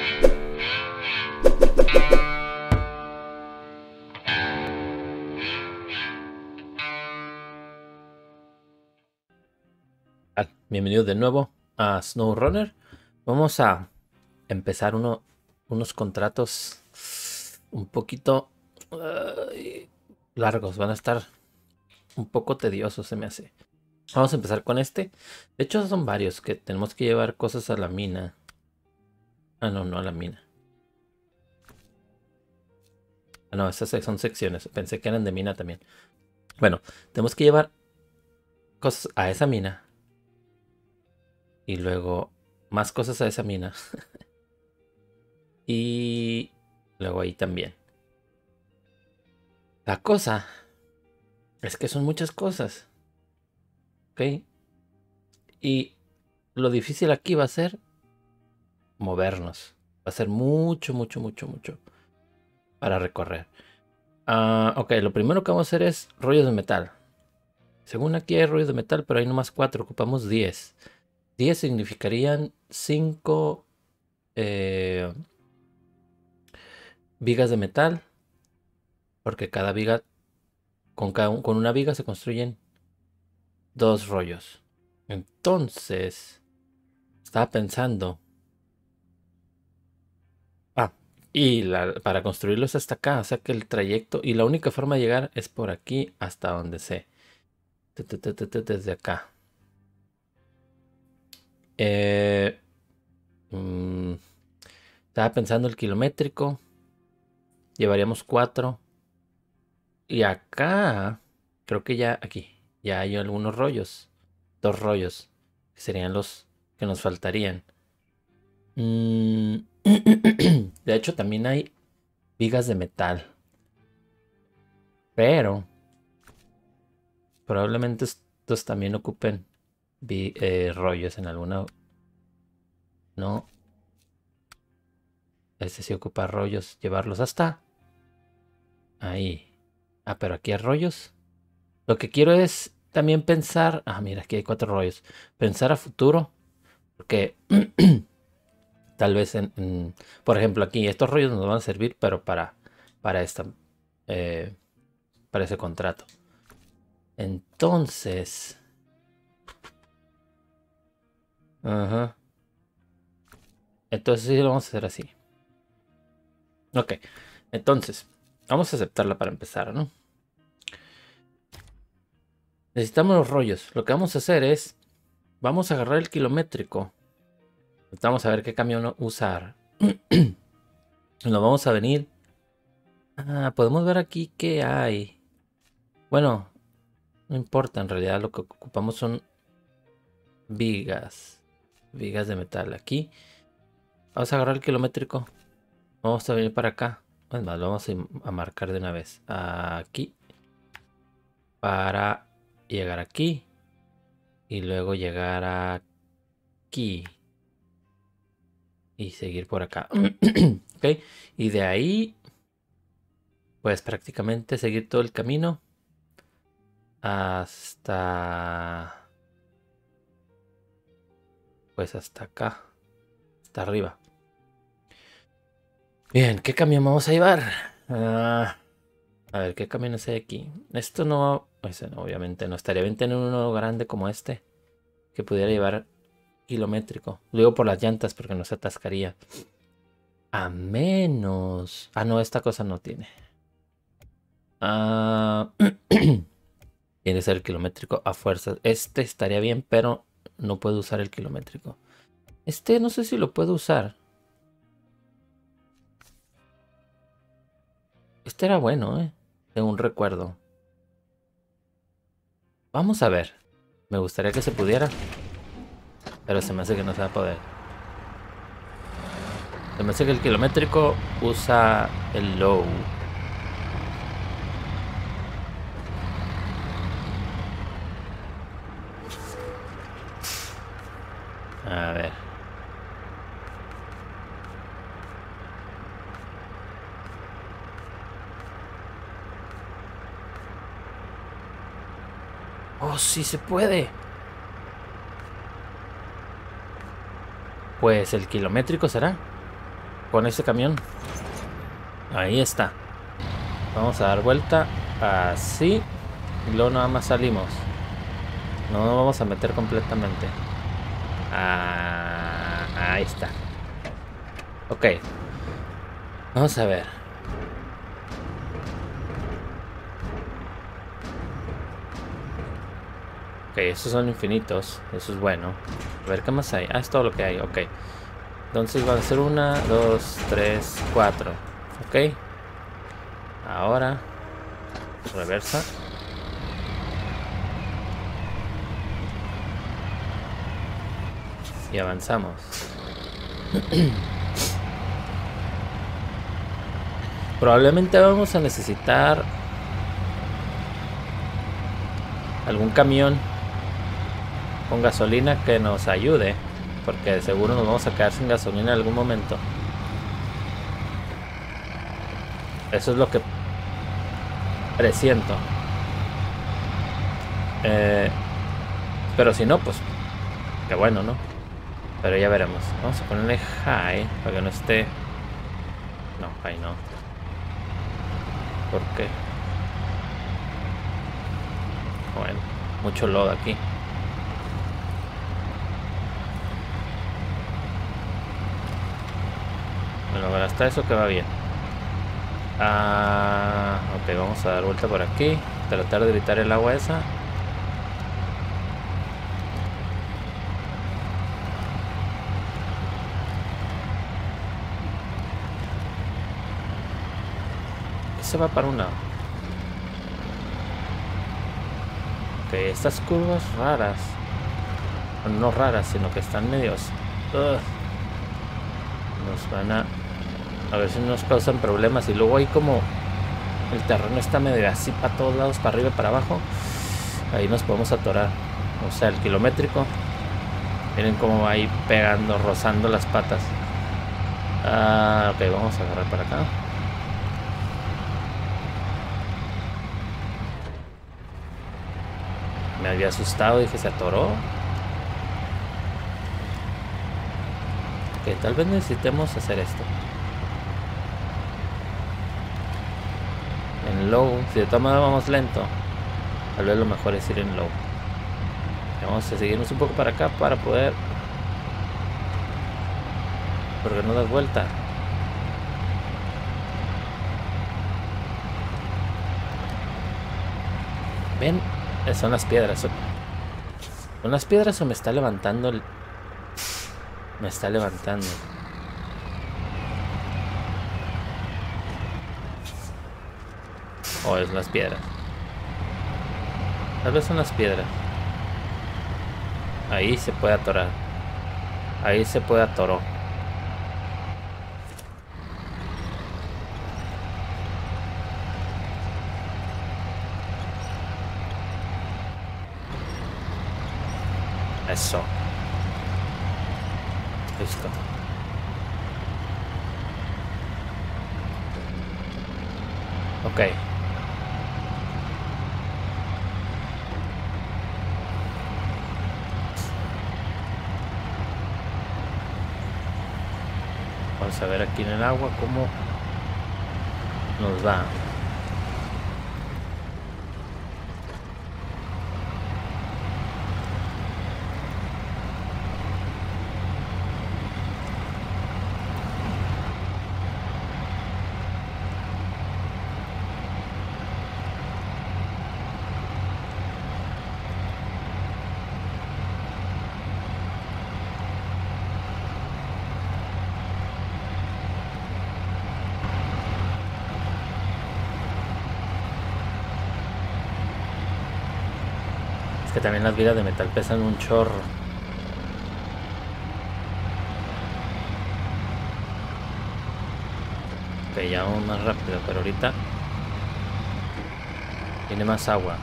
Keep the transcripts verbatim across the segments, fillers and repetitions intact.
Bienvenidos de nuevo a SnowRunner. Vamos a empezar uno, unos contratos un poquito uh, largos. Van a estar un poco tediosos, se me hace. Vamos a empezar con este. De hecho son varios que tenemos que llevar cosas a la mina. Ah, no, no a la mina. Ah, no, estas son secciones. Pensé que eran de mina también. Bueno, tenemos que llevar cosas a esa mina. Y luego más cosas a esa mina. Y luego ahí también. La cosa es que son muchas cosas. ¿Ok? Y lo difícil aquí va a ser movernos. Va a ser mucho, mucho, mucho, mucho para recorrer. Uh, ok, lo primero que vamos a hacer es rollos de metal. Según aquí hay rollos de metal, pero hay nomás cuatro. Ocupamos diez. diez significarían cinco eh, vigas de metal. Porque cada viga, con, cada, con una viga se construyen dos rollos. Entonces, estaba pensando. Ah, y la, para construirlos hasta acá, o sea que el trayecto, y la única forma de llegar es por aquí hasta donde sé. Desde acá. Eh, mmm, estaba pensando el kilométrico. Llevaríamos cuatro. Y acá, creo que ya aquí, ya hay algunos rollos. Dos rollos. Que serían los que nos faltarían. Mm, de hecho, también hay vigas de metal. Pero probablemente estos también ocupen vi, eh, rollos en alguna. No. Este sí ocupa rollos. Llevarlos hasta ahí. Ah, pero aquí hay rollos. Lo que quiero es también pensar. Ah, mira, aquí hay cuatro rollos. Pensar a futuro. Porque tal vez en, en, por ejemplo, aquí estos rollos nos van a servir, pero para, para esta, eh, para ese contrato. Entonces, ajá. Entonces sí lo vamos a hacer así. Ok, entonces vamos a aceptarla para empezar, ¿no? Necesitamos los rollos. Lo que vamos a hacer es, vamos a agarrar el kilométrico. Vamos a ver qué camión usar. Nos vamos a venir. Ah, podemos ver aquí qué hay. Bueno, no importa, en realidad lo que ocupamos son vigas. Vigas de metal aquí. Vamos a agarrar el kilométrico. Vamos a venir para acá. Es más, lo vamos a marcar de una vez. Aquí. Para llegar aquí. Y luego llegar aquí. Y seguir por acá. Ok. Y de ahí. Pues prácticamente seguir todo el camino. Hasta... Pues hasta acá. Hasta arriba. Bien, ¿qué camión vamos a llevar? Uh, a ver, ¿qué camiones hay aquí? Esto no... Ese no, obviamente no. Estaría bien tener uno grande como este. Que pudiera llevar kilométrico. Lo digo por las llantas porque no se atascaría. A menos... Ah, no, esta cosa no tiene. Ah... Tiene que ser el kilométrico a fuerza. Este estaría bien, pero no puedo usar el kilométrico. Este no sé si lo puedo usar. Este era bueno, ¿eh? Tengo un recuerdo. Vamos a ver. Me gustaría que se pudiera. Pero se me hace que no se va a poder. Se me hace que el kilométrico usa el low. A ver. Oh, sí se puede. Pues el kilométrico será. con ese camión. Ahí está. Vamos a dar vuelta así. Y luego nada más salimos. No nos vamos a meter completamente. Ah, ahí está. Ok. Vamos a ver. Ok, estos son infinitos. Eso es bueno. A ver, ¿qué más hay? Ah, es todo lo que hay. Ok. Entonces va a ser una, dos, tres, cuatro. Ok. Ahora. Reversa. Y avanzamos. Probablemente vamos a necesitar algún camión con gasolina que nos ayude, porque de seguro nos vamos a quedar sin gasolina en algún momento. Eso es lo que presiento. Eh, pero si no, pues qué bueno, ¿no? Pero ya veremos. Vamos a ponerle high para que no esté... No, high no. ¿Por qué? Bueno, mucho lodo aquí. Bueno, ahora hasta eso que va bien. Ah, ok, vamos a dar vuelta por aquí. Tratar de evitar el agua esa. Se va para un lado. Ok, estas curvas raras. Bueno, no raras, sino que están medios. Ugh. Nos van a... A ver si nos causan problemas. Y luego ahí como el terreno está medio así para todos lados, para arriba y para abajo. Ahí nos podemos atorar. O sea, el kilométrico. Miren cómo va ahí pegando, rozando las patas. Ah, ok, vamos a agarrar para acá. Me había asustado, dije, se atoró. Ok, tal vez necesitemos hacer esto. En low, si de todas maneras vamos lento, tal vez lo mejor es ir en low. Vamos a seguirnos un poco para acá para poder... Porque no das vuelta. ¿Ven? Son las piedras. ¿Son las piedras o me está levantando el... Me está levantando? O es las piedras. Tal vez son las piedras. Ahí se puede atorar. Ahí se puede atoró. Eso. Listo. Ok. Vamos a ver aquí en el agua cómo nos va. Que también las vidas de metal pesan un chorro. Ok, ya vamos más rápido, pero ahorita tiene más agua.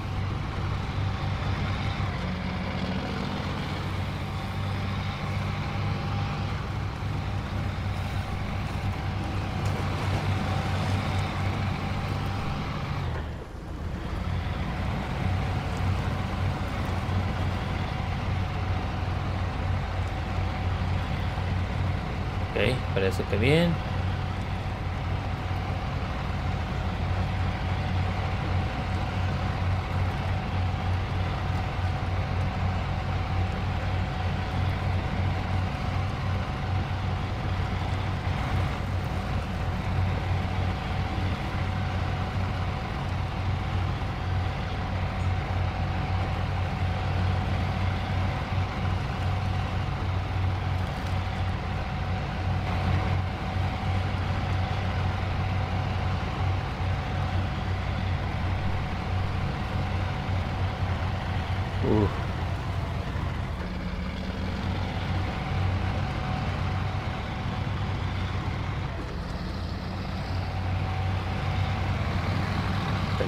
Ok, parece que bien.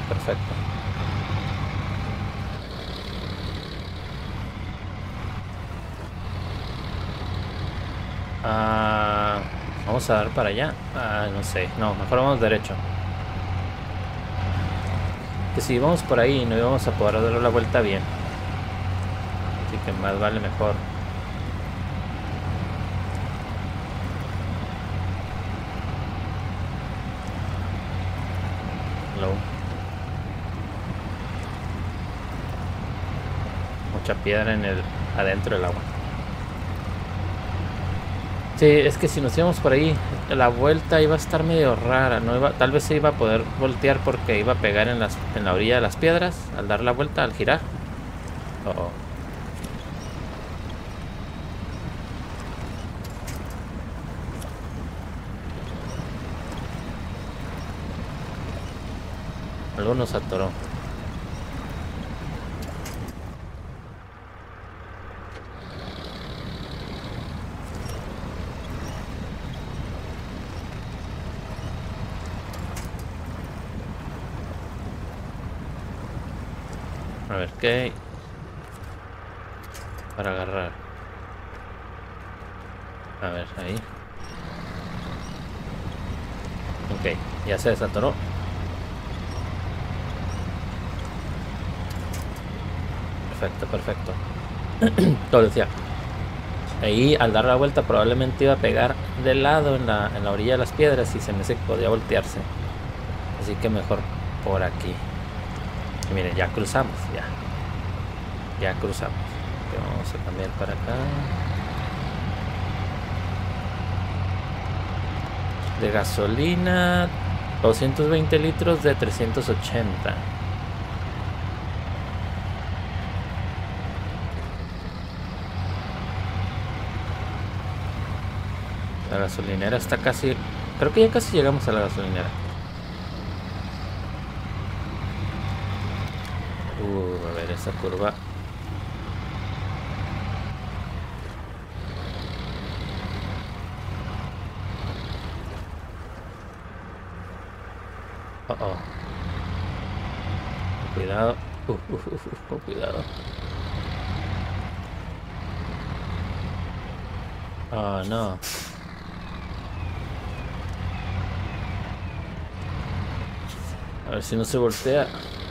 perfecto. Ah, vamos a dar para allá. Ah, no sé. No, mejor vamos derecho. Que si vamos por ahí no íbamos a poder dar la vuelta bien. Así que más vale mejor. Hello. Mucha piedra en el adentro del agua. Sí, es que si nos íbamos por ahí, la vuelta iba a estar medio rara, no iba, tal vez se iba a poder voltear porque iba a pegar en las en la orilla de las piedras al dar la vuelta, al girar. Oh, oh. Algo nos atoró. A ver qué hay para agarrar. A ver, ahí. Ok, ya se desatoró. Perfecto, perfecto. Lo decía. Ahí al dar la vuelta probablemente iba a pegar de lado en la, en la orilla de las piedras y se me hace que podía voltearse. Así que mejor por aquí. Y miren, ya cruzamos, ya. Ya cruzamos. Okay, vamos a cambiar para acá. De gasolina, doscientos veinte litros de trescientos ochenta. La gasolinera está casi... Creo que ya casi llegamos a la gasolinera. Uh, a ver esa curva. Oh, oh. Cuidado. Uh, uh, uh, uh, cuidado. Oh, no. A ver si no se voltea.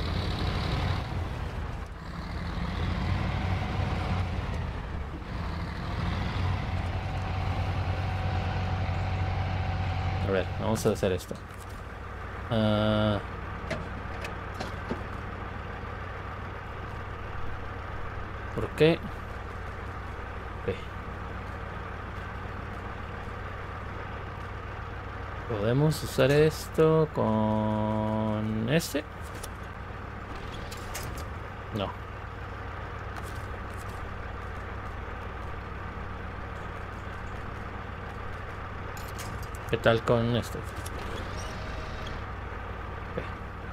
A ver, vamos a hacer esto. Uh... ¿Por qué? Okay. Podemos usar esto con este. No. ¿Qué tal con esto? Okay.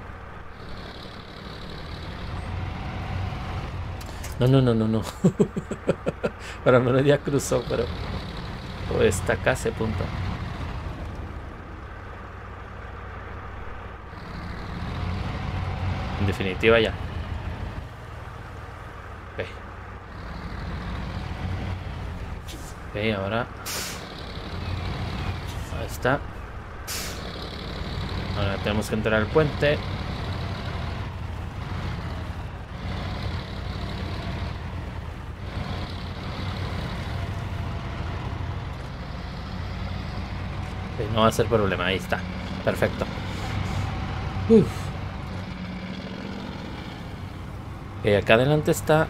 No, no, no, no, no. Para menos ya cruzó, pero oh, está casi a punto. En definitiva ya. Ok. Ok, ahora. Ahí está. Ahora tenemos que entrar al puente. Okay, no va a ser problema, ahí está. Perfecto. Uf. Okay, acá adelante está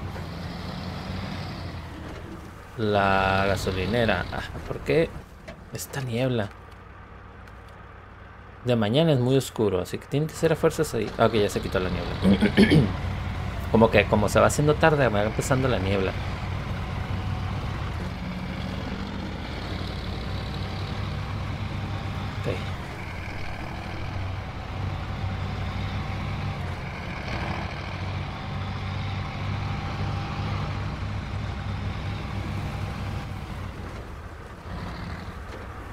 la gasolinera. Ah, ¿por qué esta niebla? De mañana es muy oscuro, así que tiene que ser a fuerzas ahí. Ah, ok, ya se quitó la niebla. Como que como se va haciendo tarde, va empezando la niebla. Ok.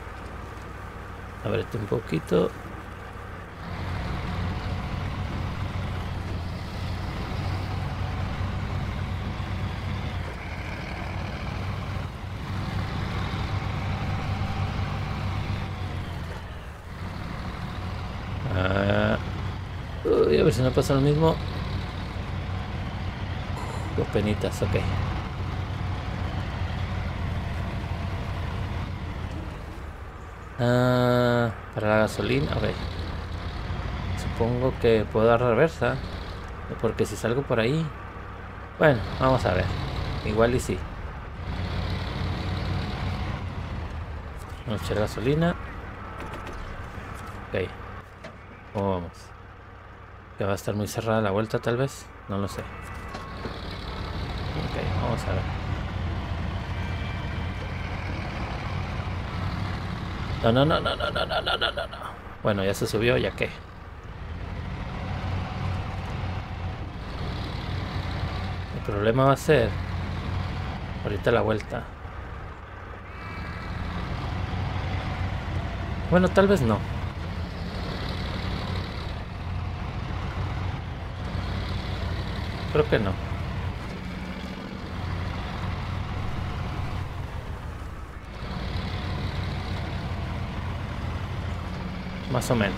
Ábrete un poquito. Uh, uy, a ver si no pasa lo mismo. Uf, penitas, ok. Uh, para la gasolina, ok. Supongo que puedo dar reversa. Porque si salgo por ahí... Bueno, vamos a ver. Igual y sí. Vamos a echar gasolina. Ok. ¿Cómo vamos? Que va a estar muy cerrada la vuelta tal vez. No lo sé. Ok, vamos a ver. No, no, no, no, no, no, no, no, no, no. Bueno, ya se subió, ya que. El problema va a ser ahorita la vuelta. Bueno, tal vez no. Creo que no. Más o menos.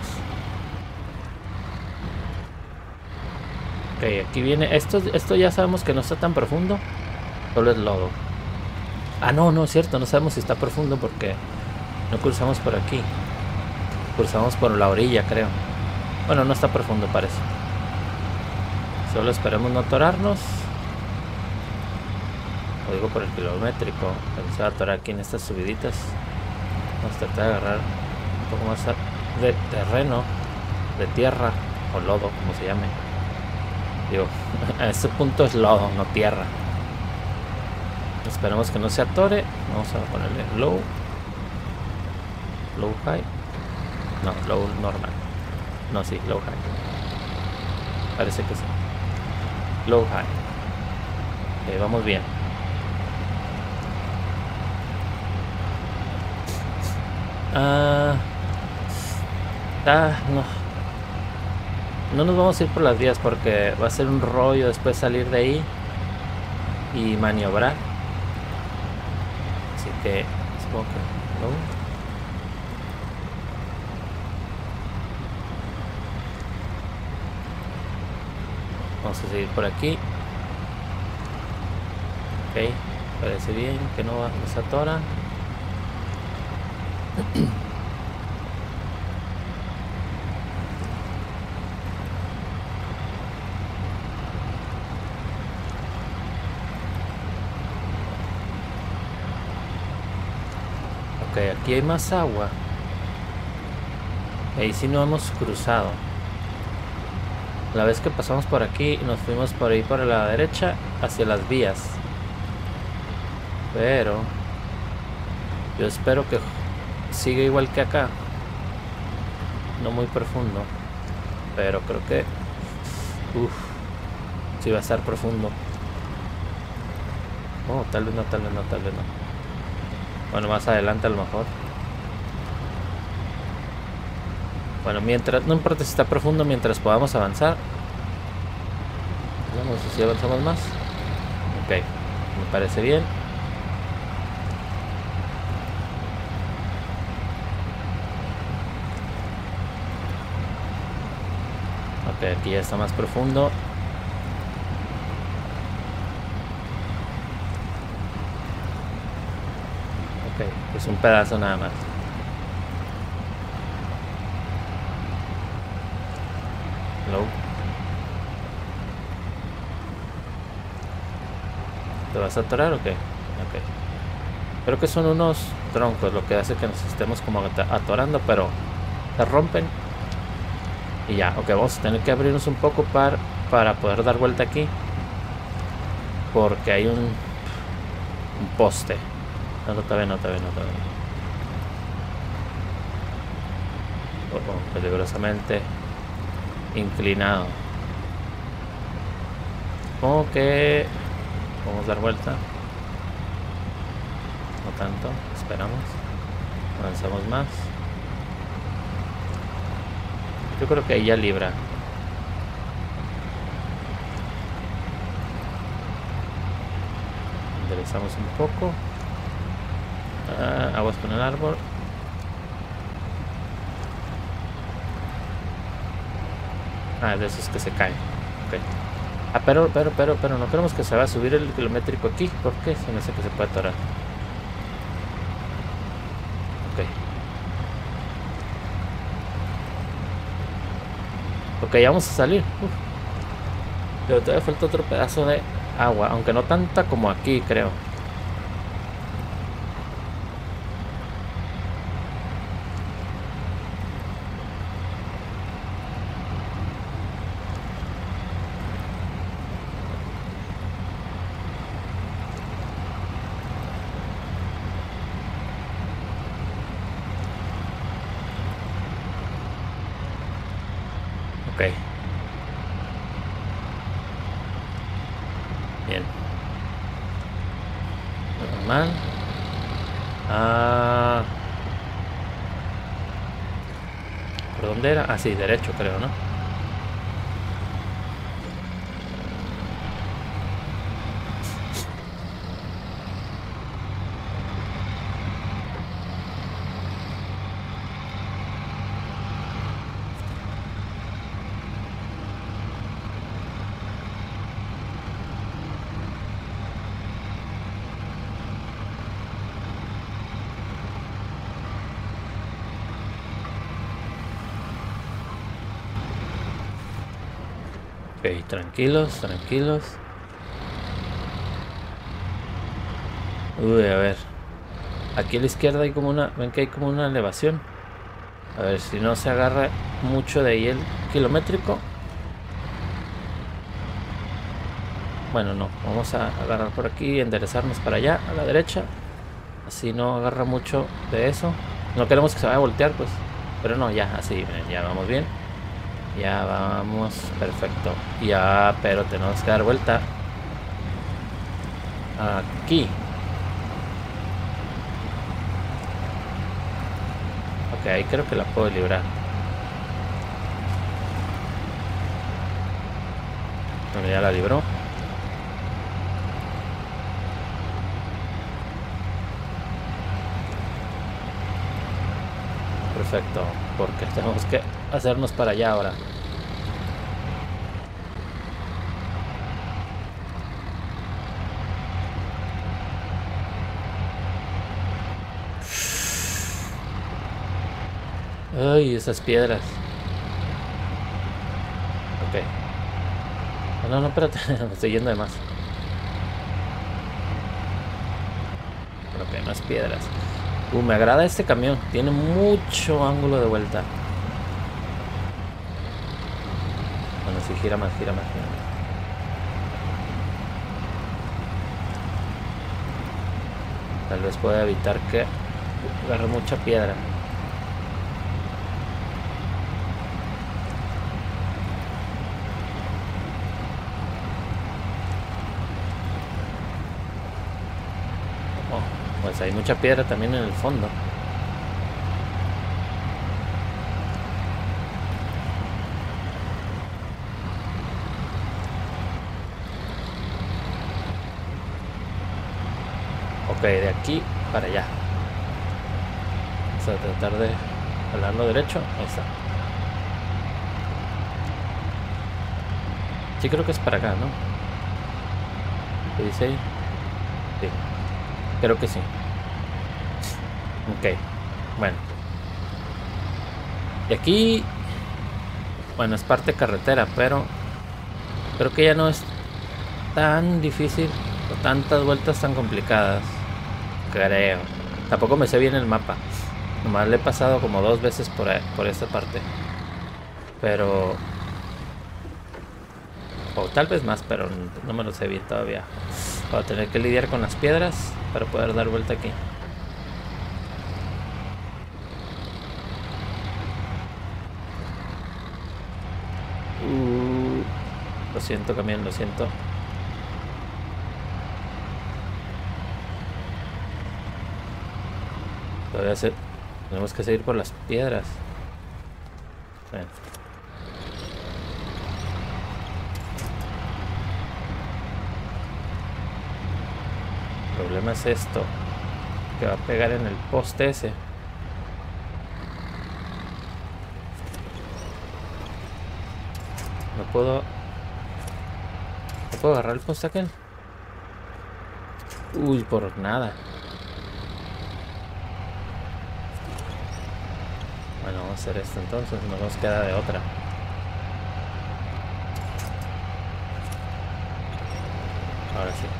Ok, aquí viene. Esto, esto ya sabemos que no está tan profundo. Solo es lodo. Ah, no, no es cierto. No sabemos si está profundo porque no cruzamos por aquí. Cruzamos por la orilla, creo. Bueno, no está profundo, parece. Solo esperemos no atorarnos. Lo digo por el kilométrico. Se va a atorar aquí en estas subiditas. Vamos a tratar de agarrar un poco más de terreno, de tierra o lodo, como se llame. Digo, a este punto es lodo, no tierra. Esperemos que no se atore. Vamos a ponerle low. Low high. No, low normal. No, sí, low high. Parece que sí. Low high. Okay, vamos bien. Ah, ah, no. No nos vamos a ir por las vías porque va a ser un rollo después salir de ahí y maniobrar. Así que supongo que no. Vamos a seguir por aquí. Ok, parece bien que no nos atora. Ok, aquí hay más agua. Ahí sí no hemos cruzado. La vez que pasamos por aquí nos fuimos por ahí por la derecha hacia las vías. Pero yo espero que siga igual que acá. No muy profundo. Pero creo que... Uff. Sí va a estar profundo. Oh, tal vez no, tal vez no, tal vez no. Bueno, más adelante a lo mejor. Bueno, mientras... No importa si está profundo, mientras podamos avanzar. Vamos a ver si avanzamos más. Ok, me parece bien. Ok, aquí ya está más profundo. Ok, pues un pedazo nada más. Low. ¿Te vas a atorar o qué? Ok. Creo que son unos troncos lo que hace que nos estemos como atorando, pero se rompen. Y ya, ok, vamos a tener que abrirnos un poco para, para poder dar vuelta aquí. Porque hay un, un poste. No, no, todavía no, todavía no, todavía no. Oh, oh, peligrosamente inclinado. Supongo que vamos a dar vuelta. No tanto, esperamos. Avanzamos más. Yo creo que ahí ya libra. Enderezamos un poco. Ah, aguas con el árbol. Ah, de esos que se caen. Ok. Ah, pero, pero, pero, pero no queremos que se va a subir el kilométrico aquí. ¿Por qué? Se me hace que se puede atorar. Ok. Ok, ya vamos a salir. Uf. Pero todavía falta otro pedazo de agua. Aunque no tanta como aquí, creo. Ok. Bien. Normal. Ah. ¿Por dónde era? Ah, sí, derecho creo, ¿no? Ok, tranquilos, tranquilos. Uy, a ver. Aquí a la izquierda hay como una... ¿Ven que hay como una elevación? A ver si no se agarra mucho de ahí el kilométrico. Bueno, no. Vamos a agarrar por aquí y enderezarnos para allá, a la derecha. Así no agarra mucho de eso. No queremos que se vaya a voltear, pues. Pero no, ya, así, miren, ya vamos bien. Ya vamos, perfecto. Ya, pero tenemos que dar vuelta aquí. Ok, ahí creo que la puedo librar. Bueno, ya la libró. Perfecto, porque tenemos que hacernos para allá ahora. Ay, esas piedras. Ok. No, no, espérate, me estoy yendo de más. Ok, más piedras. Uh, me agrada este camión. Tiene mucho ángulo de vuelta. Bueno, si gira más, gira más, gira más. Tal vez pueda evitar que agarre mucha piedra. Oh, pues hay mucha piedra también en el fondo. Ok, de aquí para allá. Vamos a tratar de jalarlo derecho. Ahí está. Sí, creo que es para acá, ¿no? ¿Qué dice ahí? Sí, creo que sí. Ok, bueno. Y aquí, bueno, es parte carretera, pero creo que ya no es tan difícil o tantas vueltas tan complicadas. Creo. Tampoco me sé bien el mapa. Nomás le he pasado como dos veces por, por esta parte. Pero... o tal vez más, pero no me lo sé bien todavía. Voy a tener que lidiar con las piedras para poder dar vuelta aquí. Uh, lo siento, camión, lo siento. Todavía se... tenemos que seguir por las piedras. Bueno. El problema es esto, que va a pegar en el poste ese. puedo... ¿No puedo agarrar el poste aquel? Uy, por nada. Bueno, vamos a hacer esto entonces, no nos queda de otra. Ahora sí.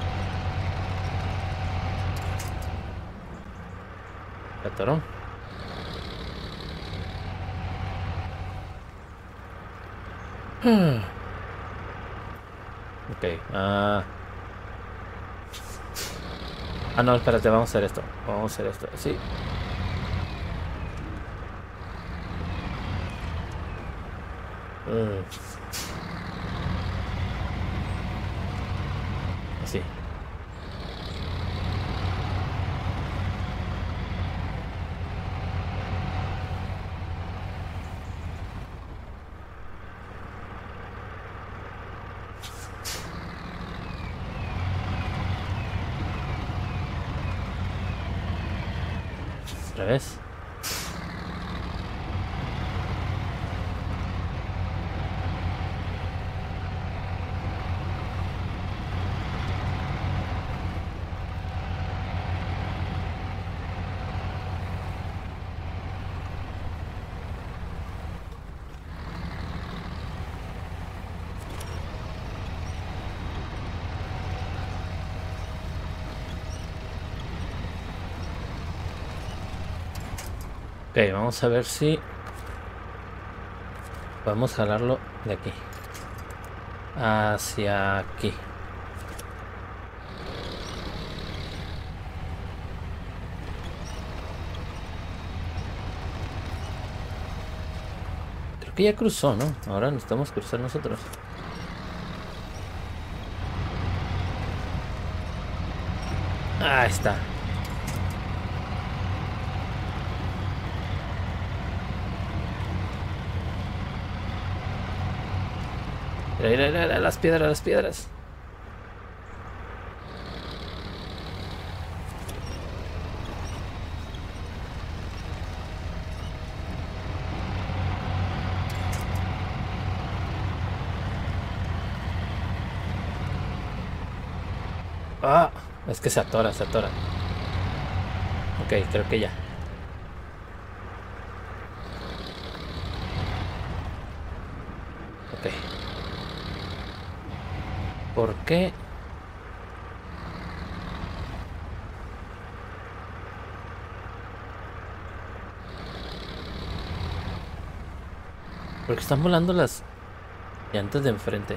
¿Se atoró? Ok. Ah... Ah, no, espérate, vamos a hacer esto. Vamos a hacer esto, sí. Uh. Así. Otra vez. Ok, vamos a ver si podemos jalarlo de aquí hacia aquí. Creo que ya cruzó, ¿no? Ahora necesitamos cruzar nosotros. Ah, está. Mira, mira, mira, las piedras, las piedras. Ah, es que se atora, se atora. Ok, creo que ya. Ok. ¿Por qué? Porque están volando las llantas de enfrente.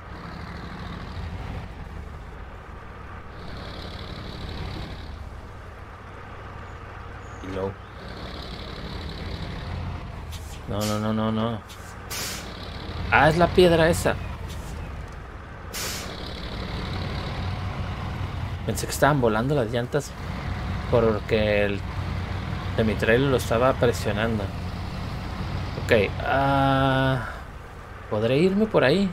Y luego... No, no, no, no, no. Ah, es la piedra esa. Pensé que estaban volando las llantas porque el semitrailer lo estaba presionando. Ok, ah, ¿podré irme por ahí?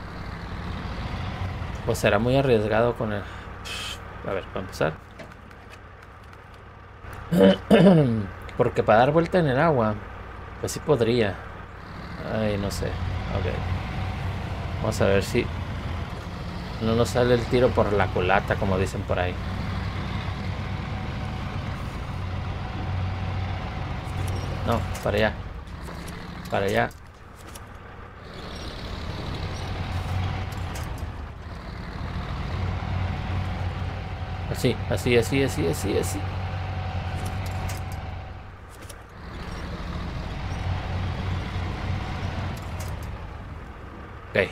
¿O será muy arriesgado con el... A ver, para empezar. Porque para dar vuelta en el agua, pues sí podría. Ay, no sé. Ok. Vamos a ver si no nos sale el tiro por la culata, como dicen por ahí. No, para allá. Para allá. Así, así, así, así, así, así. Ok.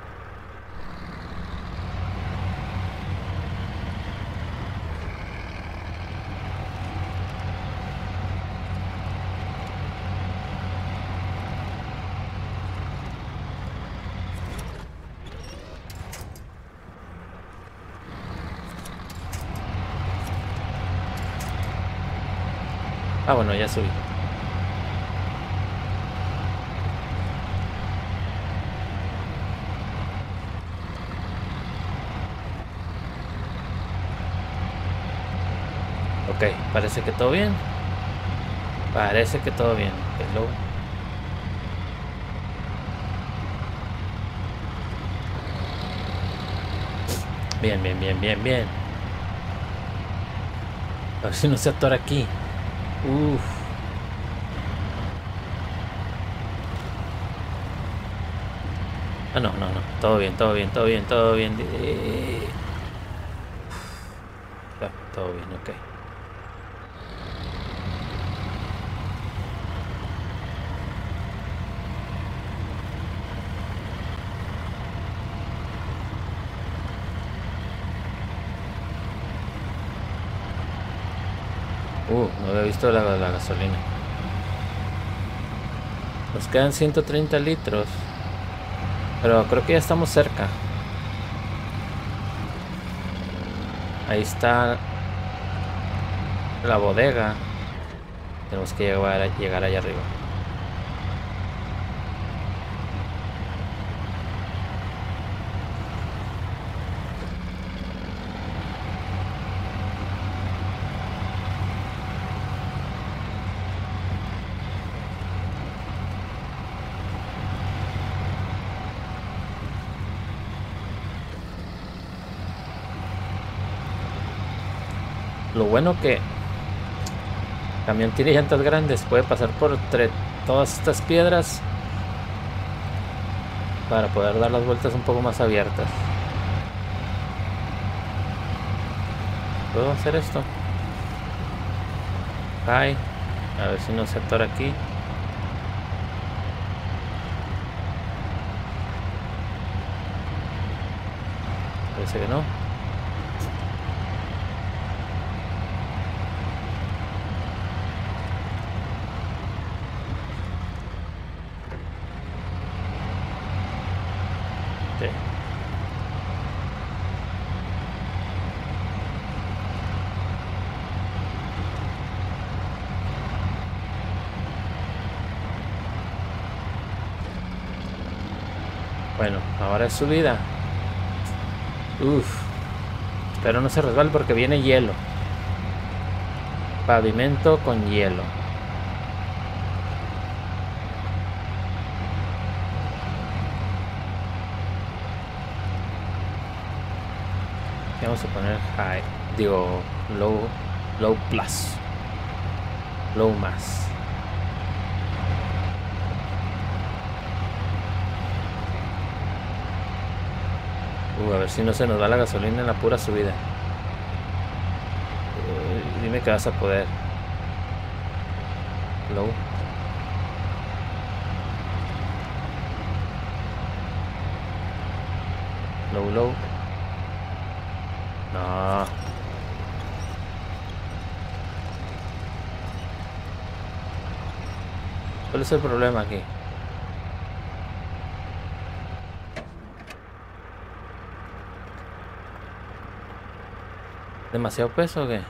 Ah, bueno, ya subí. Ok, parece que todo bien. Parece que todo bien. Hello. Bien, bien, bien, bien, bien. A ver si no se atora aquí. Uff. Ah, no, no, no. Todo bien, todo bien, todo bien, todo bien. Eh... Ah, todo bien, ok. Uh, no había visto la, la gasolina. Nos quedan ciento treinta litros. Pero creo que ya estamos cerca. Ahí está la bodega. Tenemos que llegar, llegar allá arriba. Lo bueno que el camión tiene llantas grandes, puede pasar por entre todas estas piedras para poder dar las vueltas un poco más abiertas. ¿Puedo hacer esto? Ay, a ver si no se atora aquí. Parece que no. Sí. Bueno, ahora es subida. Uff. Espero no se resbale porque viene hielo. Pavimento con hielo. Vamos a poner high. Digo, low. Low plus. Low más. Uh, a ver si no se nos va la gasolina en la pura subida. Uh, dime que vas a poder. Low. Low, low. No. ¿Cuál es el problema aquí? ¿Demasiado peso o qué?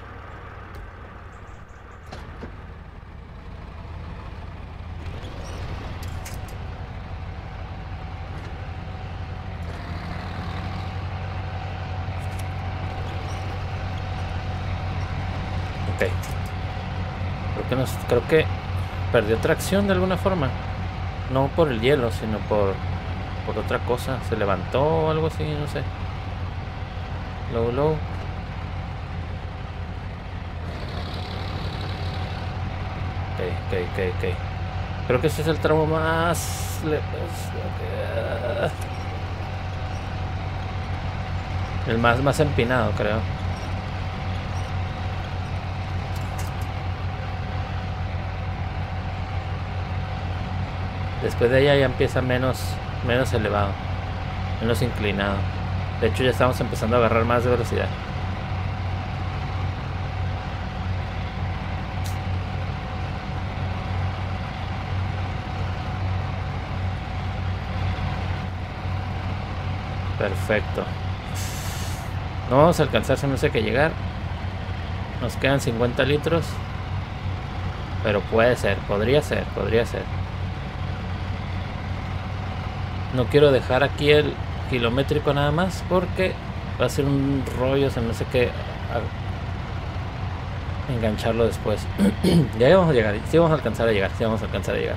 Ok. Creo que, nos, creo que perdió tracción de alguna forma. No por el hielo, sino por, por otra cosa. Se levantó o algo así, no sé. Low, low. Ok, ok, ok, ok. Creo que ese es el tramo más lejos. El más, más empinado, creo. Después de allá ya empieza menos, menos elevado, menos inclinado. De hecho ya estamos empezando a agarrar más de velocidad. Perfecto. No vamos a alcanzar, se me hace que llegar. Nos quedan cincuenta litros. Pero puede ser, podría ser, podría ser. No quiero dejar aquí el kilométrico nada más porque va a ser un rollo, se me hace que engancharlo después. Ya vamos a llegar, sí vamos a alcanzar a llegar, sí vamos a alcanzar a llegar.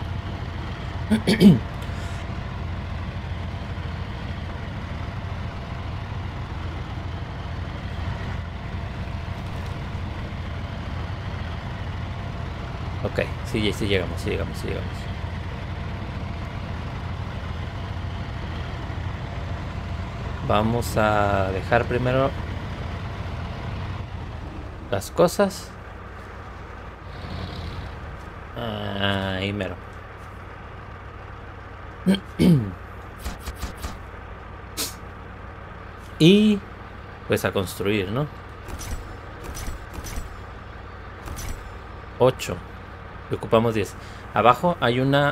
Ok, sí, sí llegamos, sí llegamos, sí llegamos. Vamos a dejar primero las cosas. Ahí mero. Y pues a construir, ¿no? ocho. Y ocupamos diez. Abajo hay una...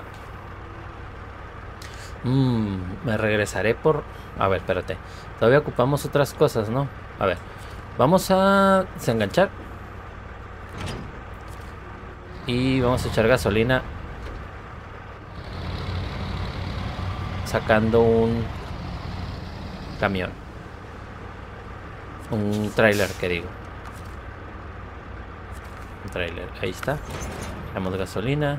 Mmm, me regresaré por... A ver, espérate. Todavía ocupamos otras cosas, ¿no? A ver. Vamos a desenganchar. Y vamos a echar gasolina. Sacando un camión. Un tráiler, que digo. Un tráiler, ahí está. Damos gasolina.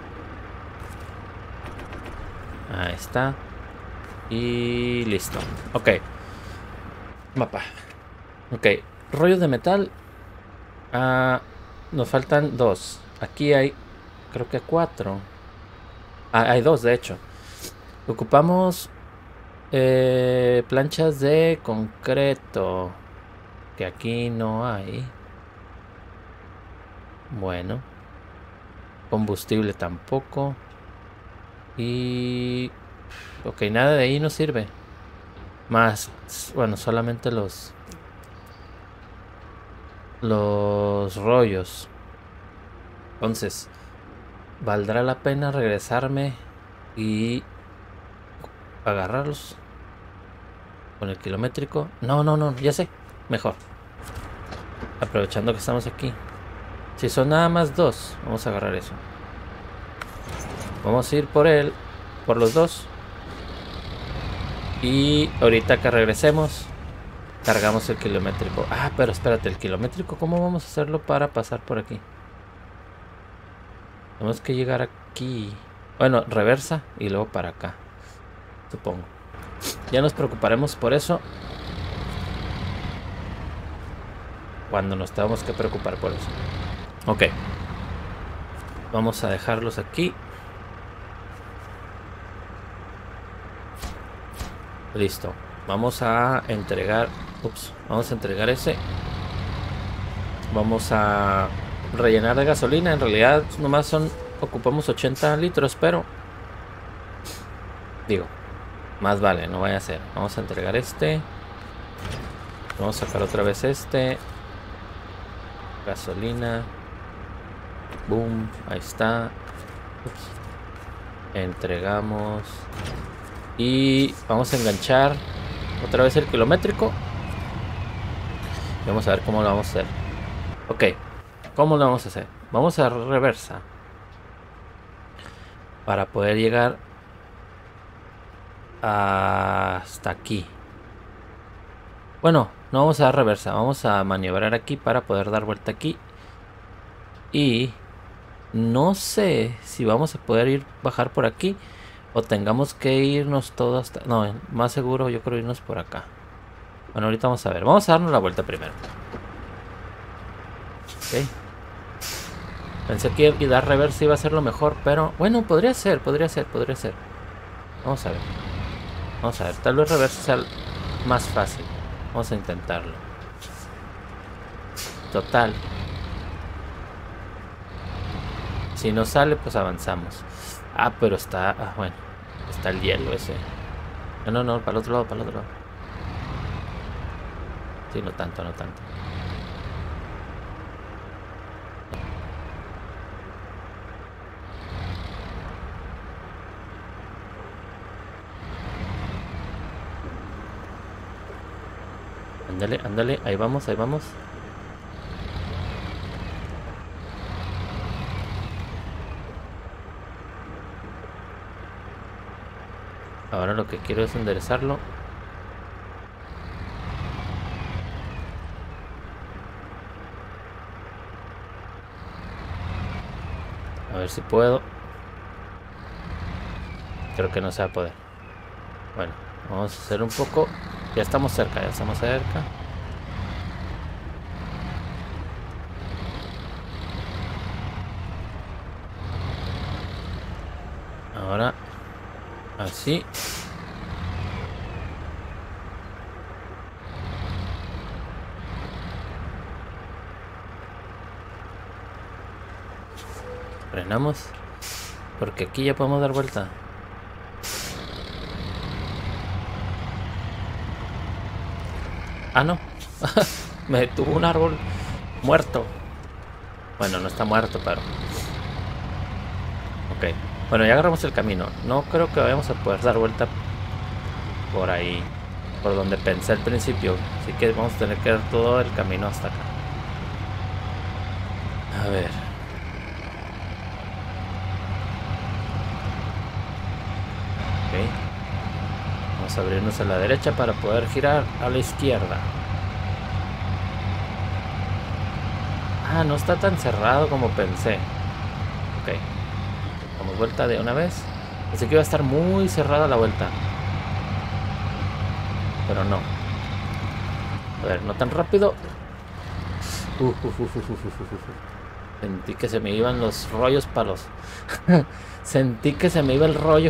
Ahí está. Y listo. Ok. Mapa. Ok. Rollos de metal. Ah, nos faltan dos. Aquí hay, creo que cuatro. Ah, hay dos, de hecho. Ocupamos eh, planchas de concreto. Que aquí no hay. Bueno. Combustible tampoco. Y... Ok, nada de ahí nos sirve. Más, bueno, solamente los... Los rollos. Entonces, ¿valdrá la pena regresarme y agarrarlos con el kilométrico? No, no, no, ya sé. Mejor. Aprovechando que estamos aquí. Si son nada más dos, vamos a agarrar eso. Vamos a ir por él, por los dos. Y ahorita que regresemos, cargamos el kilométrico. Ah, pero espérate, el kilométrico, ¿cómo vamos a hacerlo para pasar por aquí? Tenemos que llegar aquí. Bueno, reversa y luego para acá, supongo. Ya nos preocuparemos por eso cuando nos tengamos que preocupar por eso. Ok. Vamos a dejarlos aquí. Listo. Vamos a entregar... Ups. Vamos a entregar ese. Vamos a rellenar de gasolina. En realidad nomás son... Ocupamos ochenta litros, pero... Digo, más vale, no vaya a ser. Vamos a entregar este. Vamos a sacar otra vez este. Gasolina. Boom. Ahí está. Ups. Entregamos. Y vamos a enganchar otra vez el kilométrico. Y vamos a ver cómo lo vamos a hacer. Ok. ¿Cómo lo vamos a hacer? Vamos a reversa. Para poder llegar hasta aquí. Bueno, no vamos a dar reversa. Vamos a maniobrar aquí para poder dar vuelta aquí. Y no sé si vamos a poder ir bajar por aquí o tengamos que irnos todos hasta... No, más seguro yo creo irnos por acá. Bueno, ahorita vamos a ver. Vamos a darnos la vuelta primero. Ok. Pensé que ir y dar reversa iba a ser lo mejor, pero... Bueno, podría ser, podría ser, podría ser. Vamos a ver. Vamos a ver. Tal vez reversa sea más fácil. Vamos a intentarlo. Total. Si no sale, pues avanzamos. Ah, pero está... Ah, bueno. Está el hielo ese. No, no, no. Para el otro lado, para el otro lado. Sí, no tanto, no tanto. Ándale, ándale. Ahí vamos, ahí vamos. Ahora lo que quiero es enderezarlo. A ver si puedo. Creo que no se va a poder. Bueno, vamos a hacer un poco. Ya estamos cerca, ya estamos cerca. Ahora, así. Frenamos. Porque aquí ya podemos dar vuelta. Ah, no. Me detuvo un árbol muerto. Bueno, no está muerto, pero... Ok. Bueno, ya agarramos el camino. No creo que vayamos a poder dar vuelta por ahí. Por donde pensé al principio. Así que vamos a tener que dar todo el camino hasta acá. A ver. Ok. Vamos a abrirnos a la derecha para poder girar a la izquierda. Ah, no está tan cerrado como pensé. Ok. Damos vuelta de una vez. Pensé que iba a estar muy cerrada la vuelta. Pero no. A ver, no tan rápido. Uh, uh, uh, uh, uh, uh, uh, uh. Sentí que se me iban los rollos palos. Sentí que se me iba el rollo.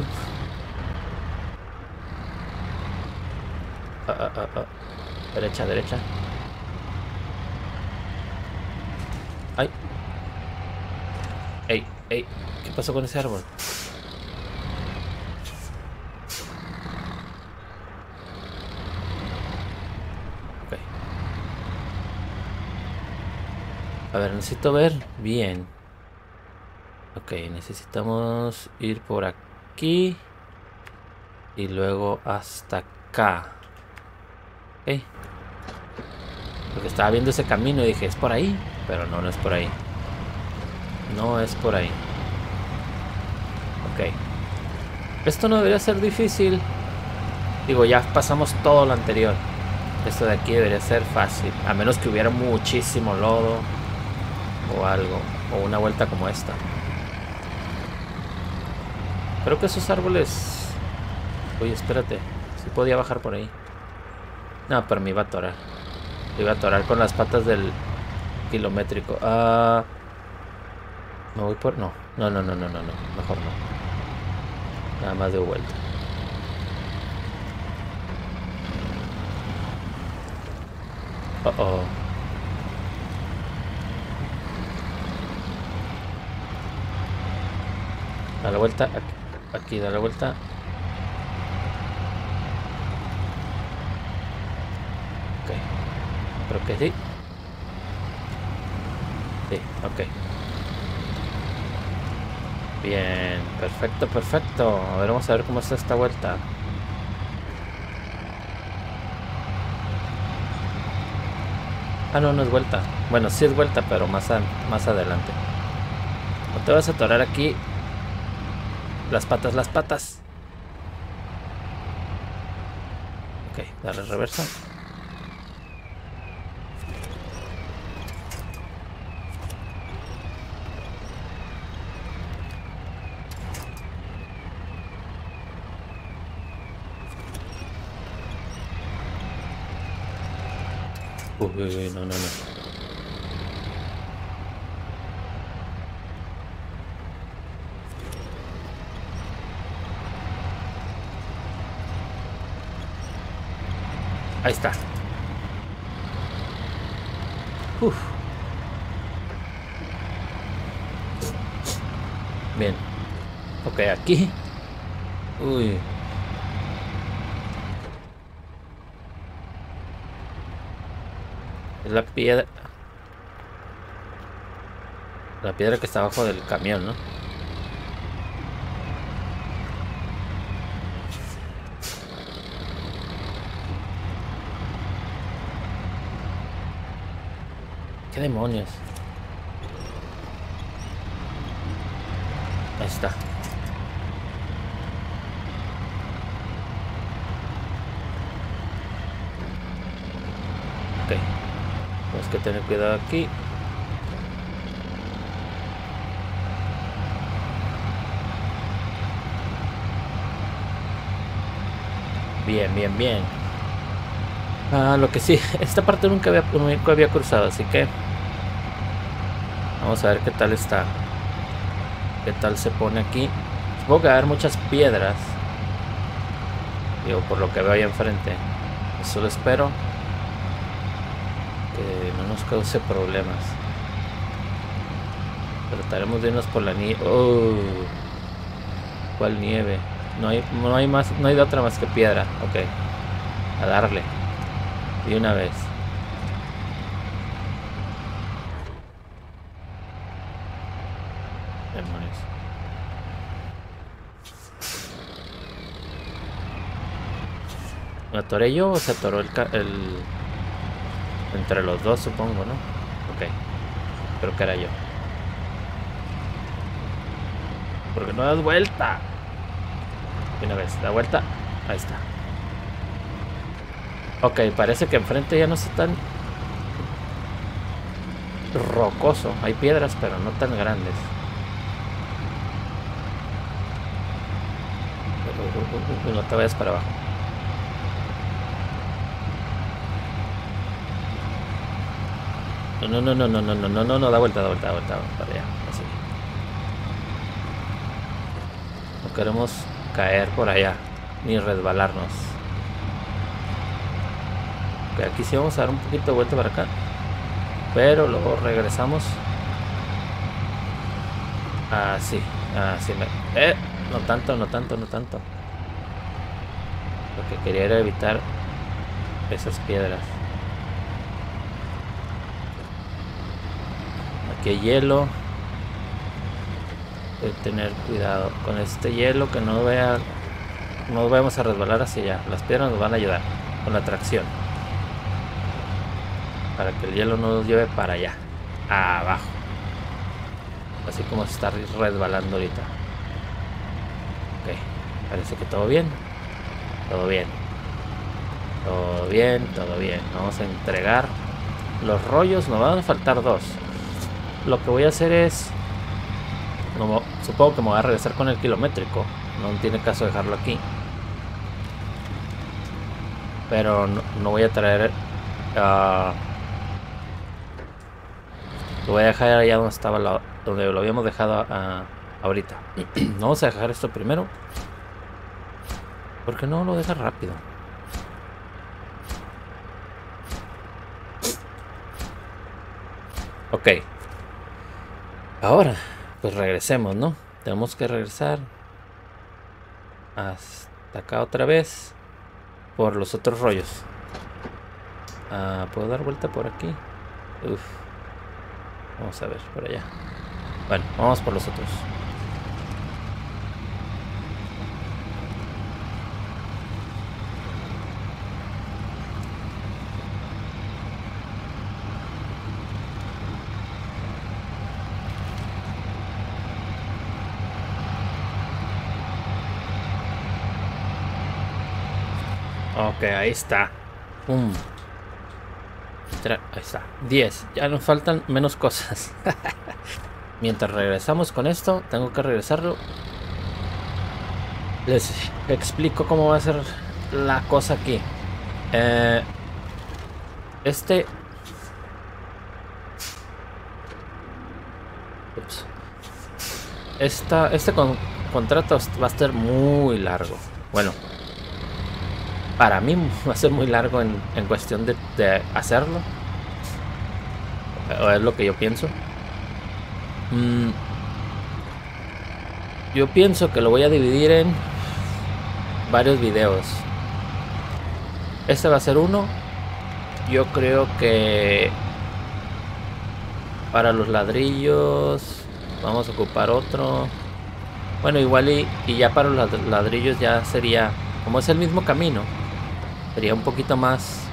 Uh, uh, uh, uh. Derecha, derecha. Ay. Ey, ey. ¿Qué pasó con ese árbol? Ok. A ver, necesito ver bien. Ok, necesitamos ir por aquí. Y luego hasta acá. Ok. Porque estaba viendo ese camino y dije, ¿es por ahí? Pero no, no es por ahí. No es por ahí. Ok. Esto no debería ser difícil. Digo, ya pasamos todo lo anterior. Esto de aquí debería ser fácil. A menos que hubiera muchísimo lodo. O algo. O una vuelta como esta. Creo que esos árboles... Oye, espérate. Sí podía bajar por ahí. No, pero me iba a atorar. Me iba a atorar con las patas del kilométrico. Ah... Me voy por... No. No, no, no, no, no, no. Mejor no. Nada más de vuelta. Oh, oh. Da la vuelta. Aquí, aquí da la vuelta. Ok. Creo que sí. Sí, ok. Bien, perfecto, perfecto. A ver, vamos a ver cómo está esta vuelta. Ah, no, no es vuelta. Bueno, sí es vuelta, pero más, a, más adelante. No te vas a atorar aquí. Las patas, las patas. Ok, dale reversa. Uy, uy, uy, no, no, no. Ahí está. Uf. Bien. Ok, aquí. Uy. Es la piedra. La piedra que está abajo del camión, ¿no? ¿Qué demonios? Ahí está. Ok. Tenemos que tener cuidado aquí. Bien, bien, bien. Ah, lo que sí, esta parte nunca había, nunca había cruzado, así que vamos a ver qué tal está. Qué tal se pone aquí. Supongo que va a haber muchas piedras. Digo, por lo que veo ahí enfrente. Solo espero que no nos cause problemas. Trataremos de irnos por la nieve. Oh, ¿cuál nieve? No hay, no hay más, no hay de otra más que piedra. Ok. A darle. Y una vez. Demonios. ¿Me atoré yo o se atoró el, el... entre los dos, supongo, ¿no? Ok. Creo que era yo. Porque no das vuelta. Y una vez, da vuelta. Ahí está. Ok, parece que enfrente ya no está tan rocoso. Hay piedras, pero no tan grandes. No te vayas para abajo. No, no, no, no, no, no, no, no, no, da vuelta, da vuelta, da vuelta, para allá, así. No queremos caer por allá, ni resbalarnos. Ok, aquí sí vamos a dar un poquito de vuelta para acá. Pero luego regresamos. Así, así me... Eh, no tanto, no tanto, no tanto. Lo que quería era evitar esas piedras. Aquí hay hielo. Hay que tener cuidado con este hielo, que no vea, no vayamos a resbalar hacia allá. Las piedras nos van a ayudar con la tracción, para que el hielo no nos lleve para allá, abajo, así como se está resbalando ahorita. Ok, parece que todo bien. Todo bien. Todo bien, todo bien. Vamos a entregar los rollos. Nos van a faltar dos. Lo que voy a hacer es... No, supongo que me voy a regresar con el kilométrico. No tiene caso dejarlo aquí. Pero no, no voy a traer... Uh, lo voy a dejar allá donde estaba la, donde lo habíamos dejado uh, ahorita. Vamos a dejar esto primero. ¿Por qué no lo deja rápido? Ok. Ahora, pues regresemos, ¿no? Tenemos que regresar hasta acá otra vez por los otros rollos. Ah, ¿puedo dar vuelta por aquí? Uf. Vamos a ver, por allá. Bueno, vamos por los otros. Ok, ahí está. Pum. Ahí está. diez. Ya nos faltan menos cosas. Mientras regresamos con esto, tengo que regresarlo. Les explico cómo va a ser la cosa aquí. Eh, este... Ups. Esta, este con, contrato va a ser muy largo. Bueno, para mí va a ser muy largo en, en cuestión de, de hacerlo. O es lo que yo pienso. Mm, yo pienso que lo voy a dividir en varios videos. Este va a ser uno. Yo creo que para los ladrillos vamos a ocupar otro. Bueno, igual y, y ya para los ladrillos ya sería, como es el mismo camino, sería un poquito más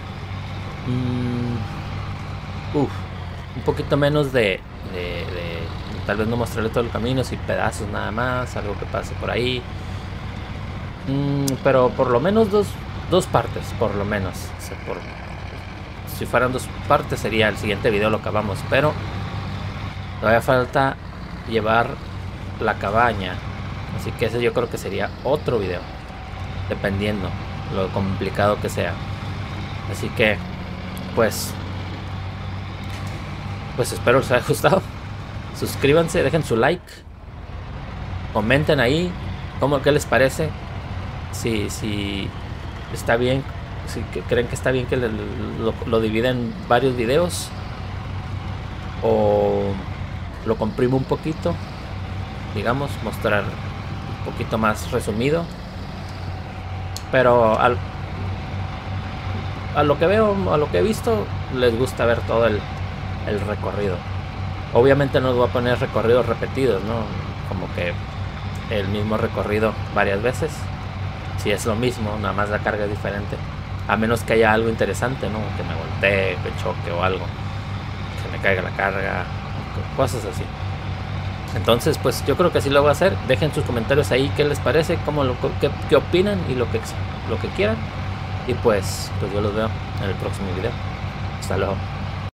mmm, uf, un poquito menos de, de, de tal vez no mostrarle todo el camino, sin pedazos nada más, algo que pase por ahí. Mm, pero por lo menos dos, dos partes, por lo menos. O sea, por, si fueran dos partes sería el siguiente video lo acabamos, pero todavía falta llevar la cabaña, así que ese yo creo que sería otro video, dependiendo lo complicado que sea. Así que pues pues espero les haya gustado. Suscríbanse, dejen su like comenten ahí cómo, qué les parece. Si, si está bien, si que creen que está bien que le, lo, lo dividen en varios videos, o lo comprimo un poquito, digamos, mostrar un poquito más resumido. Pero al, a lo que veo, a lo que he visto, les gusta ver todo el, el recorrido. Obviamente no voy a poner recorridos repetidos, ¿no? Como que el mismo recorrido varias veces. Si es lo mismo, nada más la carga es diferente. A menos que haya algo interesante, ¿no? Que me voltee, que choque o algo. Que me caiga la carga. Cosas así. Entonces, pues yo creo que así lo voy a hacer. Dejen sus comentarios ahí qué les parece, cómo lo, qué, qué opinan y lo que, lo que quieran. Y pues, pues yo los veo en el próximo video. Hasta luego.